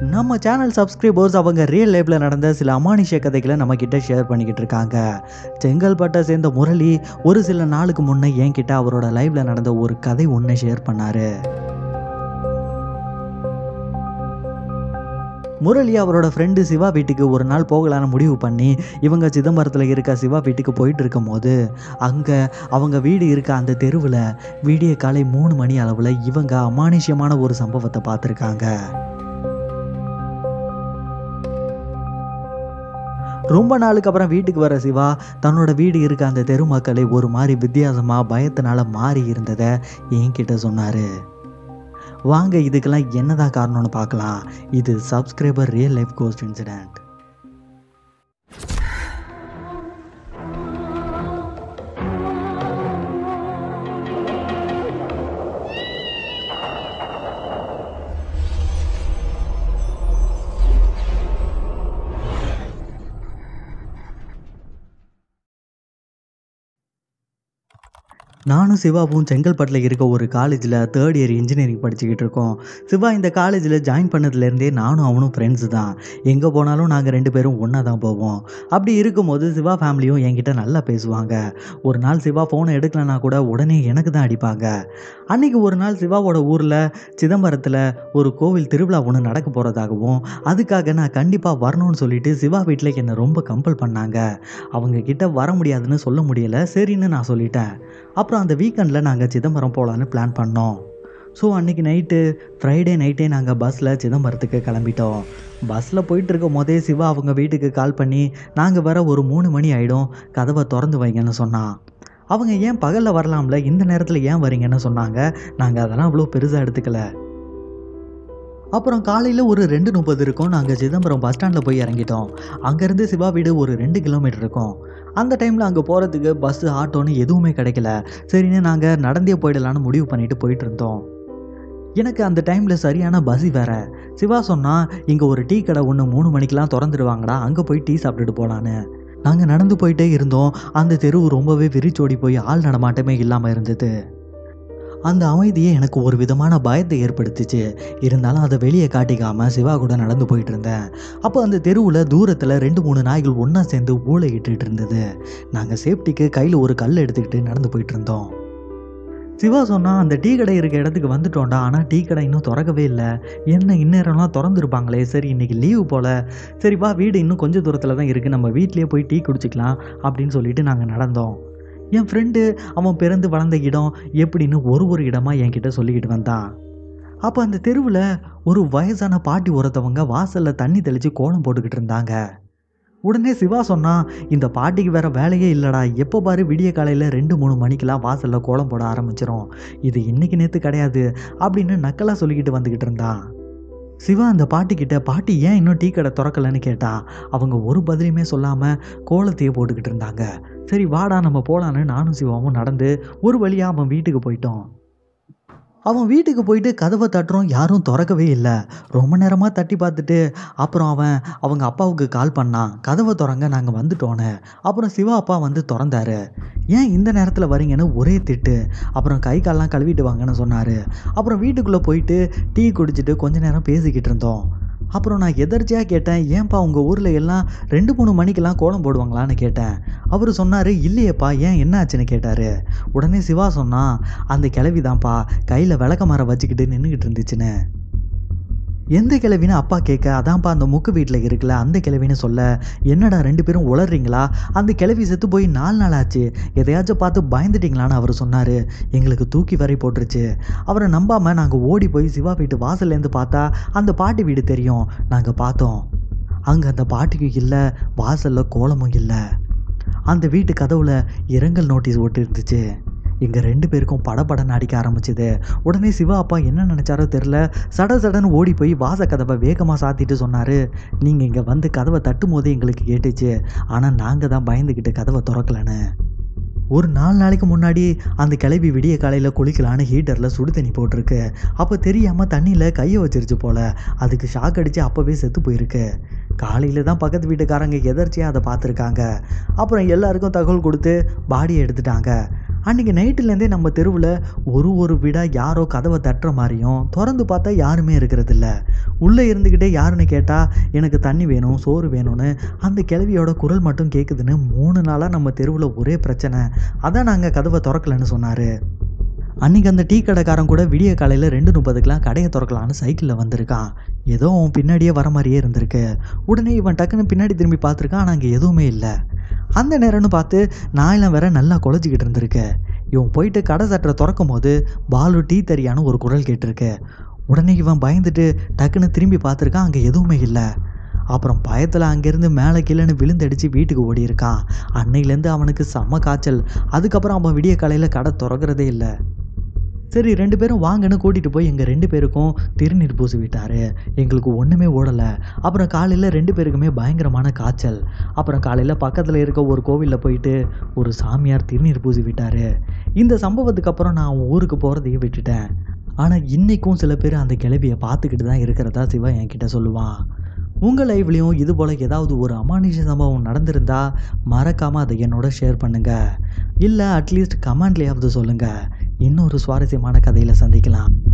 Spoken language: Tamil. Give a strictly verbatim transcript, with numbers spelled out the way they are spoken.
நம்ம சேனல் சப்ஸ்கிரைபர்ஸ் அவங்க ரியல் லைஃப்பில் நடந்த சில அமானுஷ்ய கதைகளை நம்மக்கிட்ட ஷேர் பண்ணிக்கிட்டு இருக்காங்க. செங்கல்பட்டை சேர்ந்த முரளி ஒரு சில நாளுக்கு முன்னே என்கிட்ட அவரோட லைஃப்பில் நடந்த ஒரு கதை ஒன்று ஷேர் பண்ணார். முரளி அவரோட ஃப்ரெண்டு சிவா வீட்டுக்கு ஒரு நாள் போகலான்னு முடிவு பண்ணி இவங்க சிதம்பரத்தில் இருக்க சிவா வீட்டுக்கு போயிட்டு இருக்கும் போது அங்கே அவங்க வீடு இருக்க அந்த தெருவில் விடிய காலை மூணு மணி அளவில் இவங்க அமானுஷ்யமான ஒரு சம்பவத்தை பார்த்துருக்காங்க. ரொம்ப நாளுக்கு அப்புறம் வீட்டுக்கு வர சிவா தன்னோட வீடு இருக்க அந்த தெரு மக்களை ஒரு மாதிரி வித்தியாசமாக பயத்தினால மாறி இருந்ததை என்கிட்ட சொன்னார். வாங்க இதுக்கெல்லாம் என்னதான் காரணம்னு பார்க்கலாம். இது subscriber real life ghost incident. நானும் சிவாவும் செங்கல்பட்டில் இருக்க ஒரு காலேஜில் தேர்ட் இயர் இன்ஜினியரிங் படிச்சுக்கிட்டு இருக்கோம். சிவா இந்த காலேஜில் ஜாயின் பண்ணதுலேருந்தே நானும் அவனும் ஃப்ரெண்ட்ஸு தான். எங்கே போனாலும் நாங்கள் ரெண்டு பேரும் ஒன்றா தான் போவோம். அப்படி இருக்கும்போது சிவா ஃபேமிலியும் என்கிட்ட நல்லா பேசுவாங்க. ஒரு நாள் சிவா ஃபோனை எடுக்கலன்னா கூட உடனே எனக்கு தான் அடிப்பாங்க. அன்றைக்கி ஒரு நாள் சிவாவோட ஊரில் சிதம்பரத்தில் ஒரு கோவில் திருவிழா ஒன்று நடக்க போகிறதாகவும் அதுக்காக நான் கண்டிப்பாக வரணும்னு சொல்லிட்டு சிவா வீட்டில் என்னை ரொம்ப கம்பல் பண்ணாங்க. அவங்க கிட்ட வர முடியாதுன்னு சொல்ல முடியலை. சரின்னு நான் சொல்லிட்டேன். அப்புறம் அந்த வீக்கெண்டில் நாங்கள் சிதம்பரம் போகலான்னு பிளான் பண்ணோம். ஸோ அன்றைக்கி நைட்டு ஃப்ரைடே நைட்டே நாங்கள் பஸ்ஸில் சிதம்பரத்துக்கு கிளம்பிட்டோம். பஸ்ஸில் போயிட்டு இருக்கும் போதே சிவா அவங்க வீட்டுக்கு கால் பண்ணி நாங்கள் வர ஒரு மூணு மணி ஆகிடும், கதவை திறந்து வைங்கன்னு சொன்னான். அவங்க ஏன் பகலில் வரலாம்ல, இந்த நேரத்தில் ஏன் வரீங்கன்னு சொன்னாங்க. நாங்கள் அதெல்லாம் அவ்வளோ பெருசாக எடுத்துக்கல. அப்புறம் காலையில் ஒரு ரெண்டு முப்பது இருக்கும், நாங்கள் சிதம்பரம் பஸ் ஸ்டாண்டில் போய் இறங்கிட்டோம். அங்கேருந்து சிவா வீடு ஒரு ரெண்டு கிலோமீட்டர் இருக்கும். அந்த டைமில் அங்கே போகிறதுக்கு பஸ்ஸு ஆட்டோன்னு எதுவுமே கிடைக்கல. சரின்னு நாங்கள் நடந்தே போயிடலான்னு முடிவு பண்ணிவிட்டு போயிட்டு இருந்தோம். எனக்கு அந்த டைமில் சரியான பசி வேறு. சிவா சொன்னால் இங்கே ஒரு டீ கடை ஒன்று மூணு மணிக்கெலாம் திறந்துடுவாங்கடா, அங்கே போய் டீ சாப்பிட்டுட்டு போகலான்னு. நாங்கள் நடந்து போயிட்டே இருந்தோம். அந்த தெருவு ரொம்பவே விரிச்சோடி போய் ஆள் நடமாட்டமே இல்லாமல் இருந்தது. அந்த அமைதியே எனக்கு ஒரு விதமான பயத்தை ஏற்படுத்திச்சு. இருந்தாலும் அதை வெளியே காட்டிக்காமல் சிவா கூட நடந்து போயிட்டு இருந்தேன். அப்போ அந்த தெருவில் தூரத்தில் ரெண்டு மூணு நாய்கள் ஒன்றா சேர்ந்து ஊளையிட்டு இருந்தது. நாங்கள் சேஃப்டிக்கு கையில் ஒரு கல் எடுத்துக்கிட்டு நடந்து போயிட்டு இருந்தோம். சிவா சொன்னால் அந்த டீ கடை இருக்க இடத்துக்கு வந்துட்டோண்டா, ஆனால் டீ கடை இன்னும் திறக்கவே இல்லை. என்ன இந்நேரம்லாம் திறந்துருப்பாங்களே, சரி இன்றைக்கி லீவு போல், சரிப்பா வீடு இன்னும் கொஞ்சம் தூரத்தில் தான் இருக்குது, நம்ம வீட்லேயே போய் டீ குடிச்சிக்கலாம் அப்படின்னு சொல்லிட்டு நாங்கள் நடந்தோம். என் ஃப்ரெண்டு அவன் பிறந்து வளர்ந்த இடம் எப்படின்னு ஒரு ஒரு இடமா என்கிட்ட சொல்லிக்கிட்டு வந்தான். அப்போ அந்த தெருவில் ஒரு வயசான பாட்டி ஒருத்தவங்க வாசலில் தண்ணி தெளித்து கோலம் போட்டுக்கிட்டு இருந்தாங்க. உடனே சிவா சொன்னான், இந்த பாட்டிக்கு வேறு வேலையே இல்லைடா, எப்போ பாரு விடிய காலையில் ரெண்டு மூணு மணிக்கெலாம் வாசலில் கோலம் போட ஆரம்பிச்சிடும், இது இன்றைக்கி நேற்று கிடையாது அப்படின்னு நக்கலாக சொல்லிக்கிட்டு வந்துக்கிட்டு இருந்தான். சிவா அந்த பாட்டிக்கிட்ட, பாட்டி ஏன் இன்னும் டீ கடை திறக்கலன்னு கேட்டா. அவங்க ஒரு பதிலையுமே சொல்லாமல் கோலத்தையே போட்டுக்கிட்டு இருந்தாங்க. சரி வாடா நம்ம போகலான்னு நானும் சிவாவும் நடந்து ஒரு வழியாக அவன் வீட்டுக்கு போயிட்டோம். அவன் வீட்டுக்கு போயிட்டு கதவை தட்டுறோம், யாரும் திறக்கவே இல்லை. ரொம்ப நேரமாக தட்டி பார்த்துட்டு அப்புறம் அவன் அவங்க அப்பாவுக்கு கால் பண்ணான், கதவை திறங்க நாங்கள் வந்துட்டோன்னு. அப்புறம் சிவா அப்பா வந்து திறந்தாரு. ஏன் இந்த நேரத்தில் வரீங்கன்னு ஒரே திட்டு. அப்புறம் கை காலெலாம் கழுவிட்டு வாங்கன்னு சொன்னார். அப்புறம் வீட்டுக்குள்ளே போயிட்டு டீ குடிச்சிட்டு கொஞ்ச நேரம் பேசிக்கிட்டு இருந்தோம். அப்புறம் நான் எதர்ச்சியாக கேட்டேன், ஏன்ப்பா உங்கள் ஊரில் எல்லாம் ரெண்டு மூணு மணிக்கெல்லாம் கோலம் போடுவாங்களான்னு கேட்டேன். அவர் சொன்னார், இல்லையேப்பா, ஏன் என்ன ஆச்சுன்னு கேட்டார். உடனே சிவா சொன்னான், அந்த கிழவி தான்ப்பா கையில் விளக்க மரம் வச்சுக்கிட்டு நின்றுக்கிட்டு இருந்துச்சுன்னு. எந்த கிழவின்னு அப்பா கேட்க, அதான்ப்பா அந்த முக்கு வீட்டில் இருக்குல்ல அந்த கிழவின்னு சொல்ல. என்னடா ரெண்டு பேரும் உளறீங்களா, அந்த கிழவி செத்து போய் நாலு நாள் ஆச்சு, எதையாச்சும் பார்த்து பயந்துட்டிங்களான்னு அவர் சொன்னார். எங்களுக்கு தூக்கி வரை போட்டுருச்சு. அவரை நம்பாமல் நாங்கள் ஓடி போய் சிவா வீட்டு வாசல்லேருந்து பார்த்தா அந்த பாட்டி வீடு தெரியும். நாங்கள் பார்த்தோம், அங்கே அந்த பாட்டிக்கு இல்லை, வாசலில் கோலமும் இல்லை. அந்த வீட்டு கதவுல இரங்கல் நோட்டீஸ் ஒட்டி இருந்துச்சு. எங்கள் ரெண்டு பேருக்கும் படபடன்னு அடிக்க ஆரம்பிச்சுது. உடனே சிவா அப்பா என்ன நினச்சாரோ தெரில, சட சடன்னு ஓடி போய் வாச கதவை வேகமாக சாத்திட்டு சொன்னார், நீங்கள் இங்கே வந்து கதவை தட்டும் போதே எங்களுக்கு கேட்டுச்சு, ஆனால் நாங்கள் தான் பயந்துக்கிட்டு கதவை திறக்கலன்னு. ஒரு நாலு நாளைக்கு முன்னாடி அந்த கிளவி விடிய காலையில் குளிக்கலான்னு ஹீட்டரில் சுடு தண்ணி போட்டிருக்கு. அப்போ தெரியாமல் தண்ணியில் கையை வச்சிருச்சு போல், அதுக்கு ஷாக் அடித்து அப்போவே செத்து போயிருக்கு. காலையில் தான் பக்கத்து வீட்டுக்காரங்க எதர்ச்சியாக அதை பார்த்துருக்காங்க. அப்புறம் எல்லாருக்கும் தகவல் கொடுத்து பாடியை எடுத்துட்டாங்க. அன்றைக்கி நைட்டுலேருந்தே நம்ம தெருவில் ஒரு ஒரு வீடாக யாரோ கதவை தட்டுற மாதிரியும் திறந்து பார்த்தா யாருமே இருக்கிறதில்ல. உள்ளே இருந்துக்கிட்டே யாருன்னு கேட்டால் எனக்கு தண்ணி வேணும் சோறு வேணும்னு அந்த கிழவியோட குரல் மட்டும் கேட்குதுன்னு மூணு நாளாக நம்ம தெருவில் ஒரே பிரச்சனை. அதான் நாங்கள் கதவை திறக்கலன்னு சொன்னார். அன்றைக்கி அந்த டீ கடைக்காரன் கூட விடிய காலையில் ரெண்டு முப்பதுக்கெலாம் கடையை திறக்கலான்னு சைக்கிளில் வந்திருக்கான். ஏதோ அவன் பின்னாடியே வர மாதிரியே இருந்திருக்கு. உடனே இவன் டக்குன்னு பின்னாடி திரும்பி பார்த்துருக்கான். ஆனால் அங்கே எதுவுமே இல்லை. அந்த நேரம்னு பார்த்து நாயெல்லாம் வேற நல்லா குலைச்சிக்கிட்டு இருந்திருக்கு. இவன் போயிட்டு கடை சட்டரை திறக்கும் போது பாலு டீ தரியான்னு ஒரு குரல் கேட்டிருக்கு. உடனே இவன் பயந்துட்டு டக்குன்னு திரும்பி பார்த்துருக்கான். அங்கே எதுவுமே இல்லை. அப்புறம் பயத்தில் அங்கேருந்து மேலே கீழேன்னு விழுந்தடிச்சு வீட்டுக்கு ஓடி இருக்கான். அன்னையிலேருந்து அவனுக்கு செம்ம காய்ச்சல். அதுக்கப்புறம் அவன் விடிய காலையில் கடை திறக்கிறதே இல்லை. சரி ரெண்டு பேரும் வாங்கன்னு கூட்டிகிட்டு போய் எங்கள் ரெண்டு பேருக்கும் திருநீர் பூசி விட்டார். எங்களுக்கு ஒன்றுமே ஓடலை. அப்புறம் காலையில் ரெண்டு பேருக்குமே பயங்கரமான காய்ச்சல். அப்புறம் காலையில் பக்கத்தில் இருக்க ஒரு கோவிலில் போயிட்டு ஒரு சாமியார் திருநீர் பூசி விட்டார். இந்த சம்பவத்துக்கு அப்புறம் நான் அவன் ஊருக்கு போகிறதையே விட்டுட்டேன். ஆனால் இன்றைக்கும் சில பேர் அந்த கிளவியை பார்த்துக்கிட்டு தான் இருக்கிறதா சிவா என்கிட்ட சொல்லுவான். உங்கள் லைவ்லேயும் இது போல் ஏதாவது ஒரு அமானுஷ சம்பவம் நடந்திருந்தால் மறக்காமல் அதை என்னோட ஷேர் பண்ணுங்கள். இல்லை அட்லீஸ்ட் கமெண்ட்லேயாவது சொல்லுங்கள். இன்னொரு சுவாரஸ்யமான கதையில் சந்திக்கலாம்.